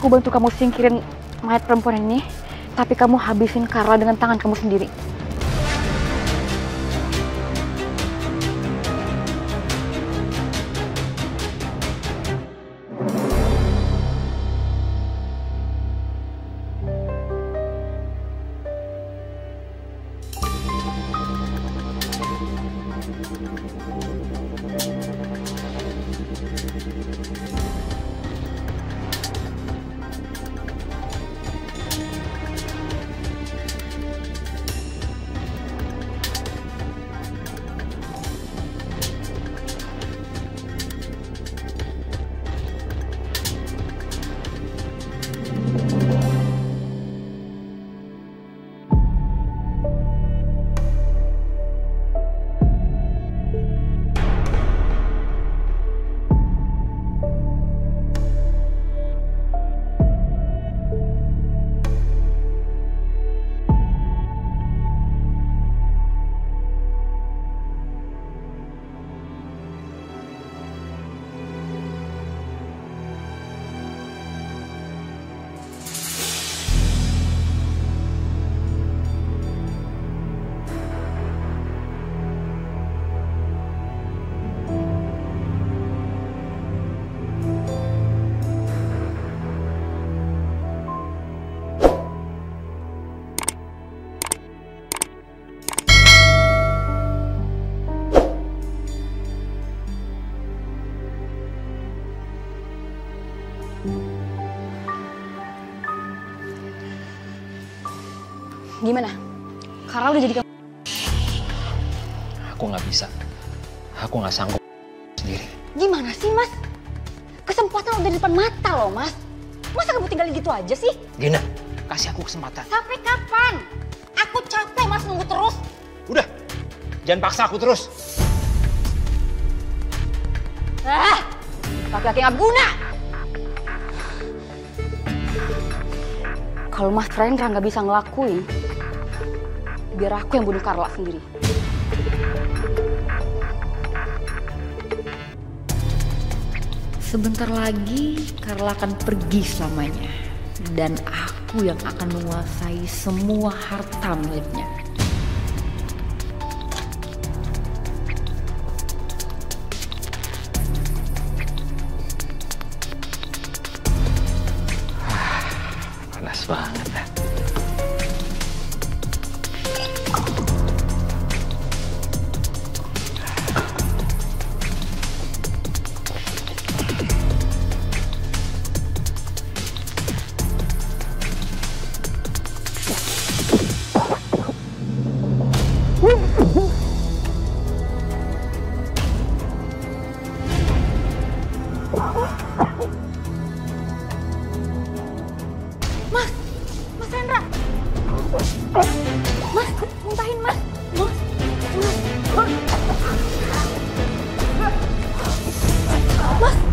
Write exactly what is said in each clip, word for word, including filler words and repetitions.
aku bantu kamu singkirin mayat perempuan ini, tapi kamu habisin Carla dengan tangan kamu sendiri. Gimana? Carla udah jadi kamu? Aku nggak bisa. Aku nggak sanggup sendiri. Gimana sih, Mas? Kesempatan udah di depan mata loh, Mas. Masa kamu tinggalin gitu aja sih? Gina, kasih aku kesempatan. Sampai kapan? Aku capek, Mas, nunggu terus. Udah, jangan paksa aku terus. Ah, laki-laki nggak guna. Kalau Mas Rendra nggak bisa ngelakuin, biar aku yang bunuh Carla sendiri. Sebentar lagi Carla akan pergi selamanya. Dan aku yang akan menguasai semua harta miliknya. Panas banget ya. Mas, Mas Rendra. Mas, muntahin Mas. Mas, Mas. Mas.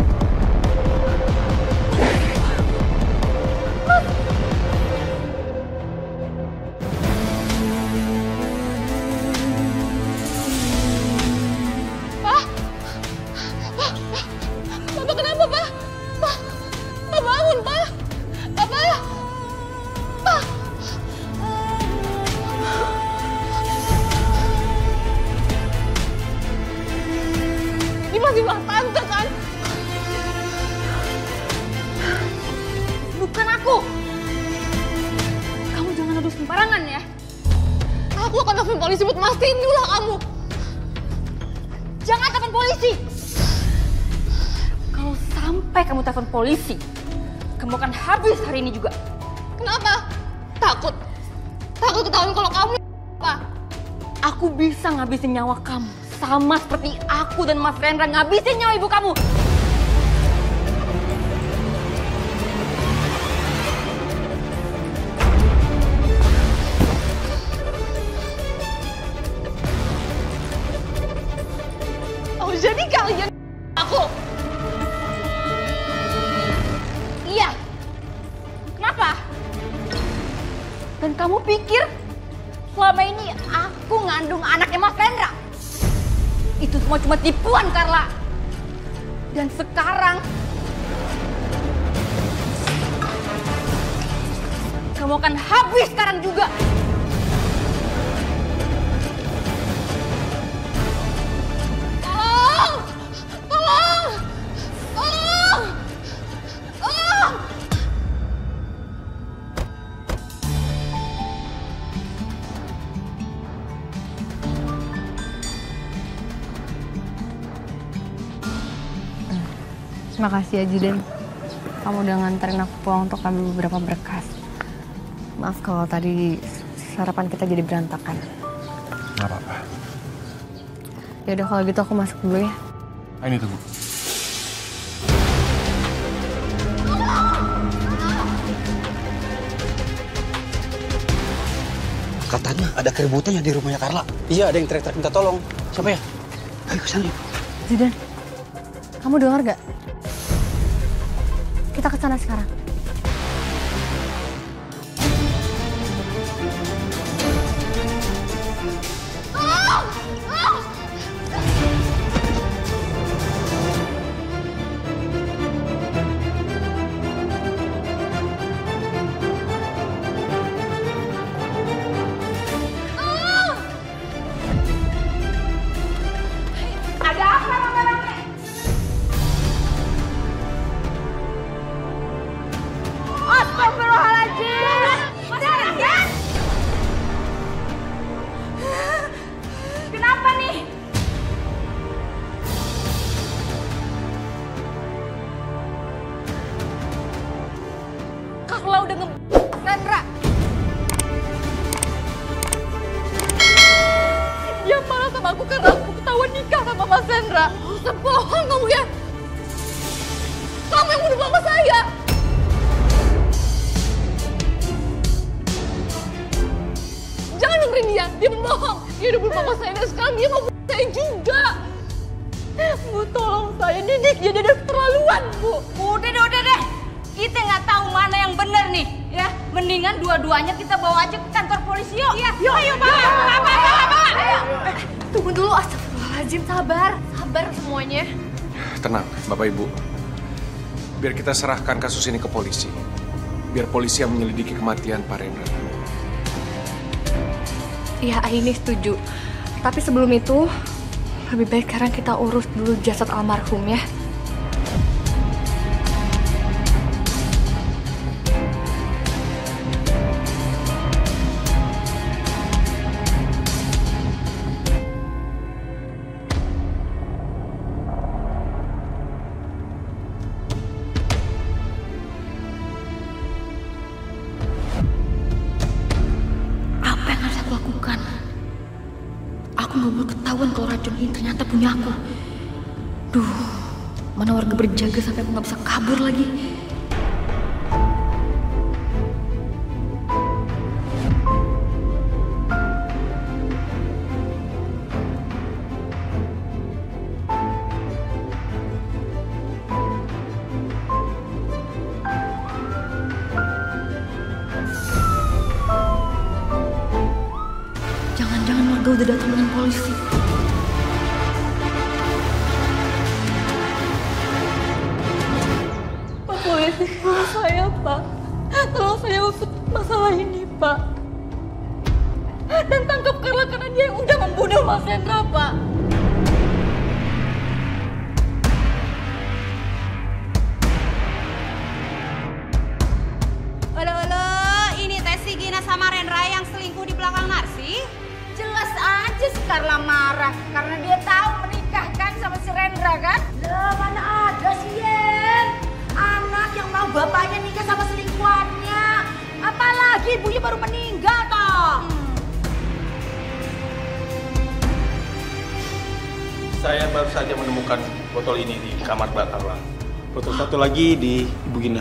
Pak. Pak. Bapak kenapa, Pak? Pak. Pak bangun, Pak. Bapak. Pak. Ini masih Bang Tante kan? Bukan aku. Kamu jangan nuduh sembarangan ya. Aku akan telepon polisi buat mastiin ulah kamu. Jangan telepon polisi. Kalau sampai kamu telepon polisi, kamu akan habis hari ini juga. Kenapa? Takut? Takut ketahuan kalau kamu apa? Aku bisa ngabisin nyawa kamu. Sama seperti aku dan Mas Rendra ngabisin nyawa ibu kamu. Oh, jadi kalian aku? Iya. Kenapa? Dan kamu pikir selama ini aku ngandung anaknya Mas Rendra? Itu semua cuma tipuan, Carla. Dan sekarang Kamu akan habis sekarang juga. Tolong! Tolong! Tolong! Tolong! Terima kasih ya Jiden. Kamu udah nganterin aku pulang untuk ambil beberapa berkas. Maaf kalau tadi sarapan kita jadi berantakan. Nggak apa-apa. Ya udah kalau gitu aku masuk dulu ya. Ah, ini tunggu. Katanya ada keributan ya di rumahnya Carla. Iya, ada yang teriak-teriak minta tolong. Siapa ya? Ayo kesana yuk. Jiden, kamu dengar gak? Kita ke sana sekarang. Carla udah nge... Sandra. Dia marah sama aku karena aku ketahuan nikah sama Mas Sandra. Sebohong kamu ya. Kamu yang bunuh mama saya. Jangan dengerin dia, dia berbohong. Dia udah bunuh mama saya dan sekarang dia mau bunuh saya juga. Bu, tolong saya, didik dia, dia udah keterlaluan, Bu. Udah deh, udah deh. Kita nggak tahu mana yang benar nih, ya. Mendingan dua-duanya kita bawa aja ke kantor polisi yuk. Iya, yuk, ayo, Pak. Pak, Pak, Pak. Ayo. Tunggu dulu, astagfirullahaladzim, sabar. Sabar semuanya. Tenang, Bapak Ibu. Biar kita serahkan kasus ini ke polisi. Biar polisi yang menyelidiki kematian Pak Rendra. Iya, Aini setuju. Tapi sebelum itu, lebih baik sekarang kita urus dulu jasad almarhum ya. Aku gak mau ketahuan kalau racun ini ternyata punya aku. Duh, mana warga berjaga sampai aku gak bisa kabur lagi. Jangan-jangan warga udah datang dengan polisi. Pak polisi, tolong saya, Pak. Tolong saya usut masalah ini, Pak. Dan tangkap Carla karena dia yang udah membunuh Mas Hendra, Pak. Olo-olo, ini teh si Gina sama Rendra yang selingkuh di belakang Narsi? Jelas aja si Carla marah karena dia tahu menikahkan sama si Rendra kan? Lah mana ada sih Yen? Anak yang mau bapaknya nikah sama selingkuhannya. Apalagi ibunya baru meninggal toh. Hmm. Saya baru saja menemukan botol ini di kamar Mbak Carla. Botol satu lagi di Ibu Gina.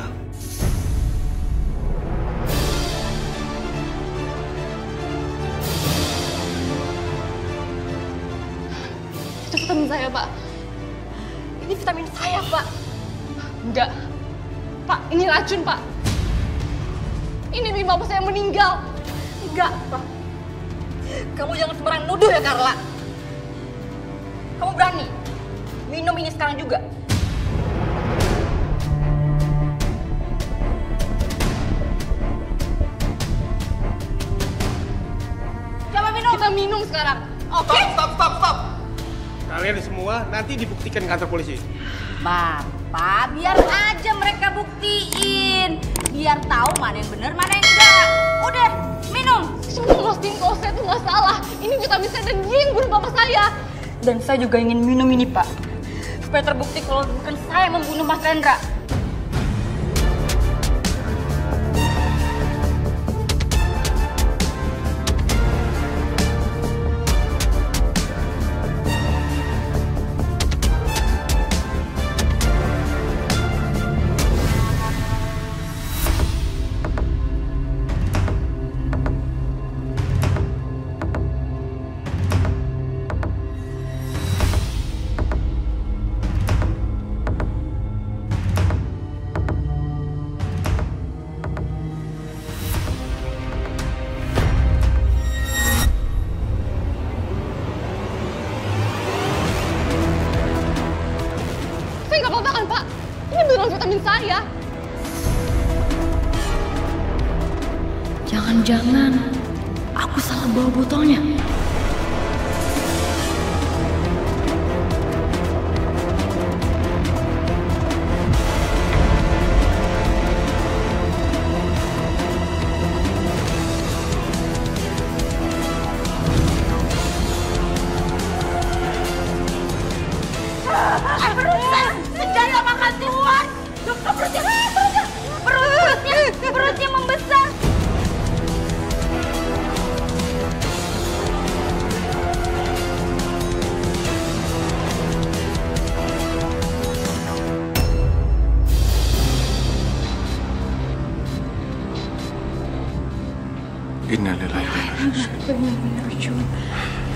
Itu vitamin saya, Pak. Ini vitamin saya, Pak. Enggak. Pak, ini racun, Pak. Ini bikin bapak saya meninggal. Enggak, Pak. Kamu jangan sembarang nuduh ya, Carla. Kamu berani minum ini sekarang juga. oke? Okay? Stop, stop, stop! Kalian semua nanti dibuktikan di kantor polisi. Bapak, biar aja mereka buktiin. Biar tahu mana yang benar, mana yang enggak. Udah, minum. Cuma mastiin kalau saya tuh nggak salah. Ini vitamin saya dan dia yang bunuh papa saya. Dan saya juga ingin minum ini, Pak. Supaya terbukti kalau bukan saya yang membunuh Mas Rendra. Saya. Jangan-jangan aku salah bawa botolnya. Berusaha senjata makan tuan. Perutnya, perutnya, perutnya, perutnya membesar. Innalillahi wa inna ilaihi raji'un.